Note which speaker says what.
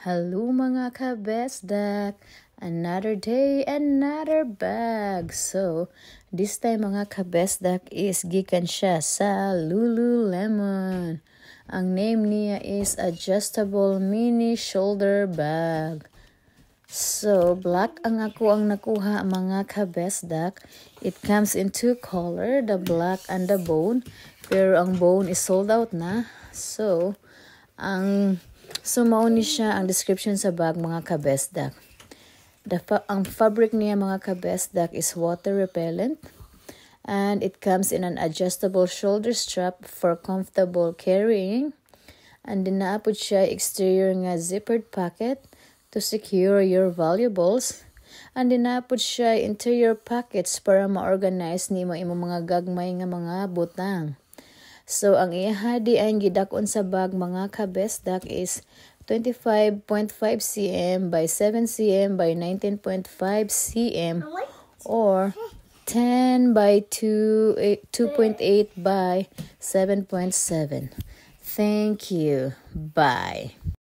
Speaker 1: Hello mga kabesdak! Another day, another bag. So, this time mga kabesdak is gikan siya sa Lululemon. Ang name niya is Adjustable Mini Shoulder Bag. So, black ang nakuha mga kabesdak. It comes in two color, the black and the bone. Pero ang bone is sold out na. So, mao ni siya ang description sa bag mga kabesdak. Ang fabric niya mga kabesdak is water repellent. And it comes in an adjustable shoulder strap for comfortable carrying. And dinaapod siya exterior nga zippered pocket to secure your valuables. And dinaapod siya interior pockets para ma-organize nimo imong mga gagmay nga mga butang. So, ang ihadi ang gidakon sa bag mga kabesdak is 25.5 cm by 7 cm by 19.5 cm or 10 by 2.8 by 7.7. Thank you. Bye.